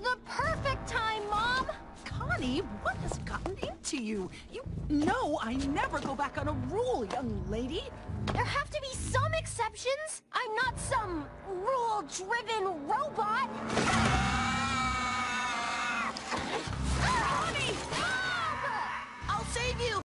the perfect time, Mom! Connie, what has gotten into you? You know I never go back on a rule, young lady. There have to be some exceptions. I'm not some rule-driven robot.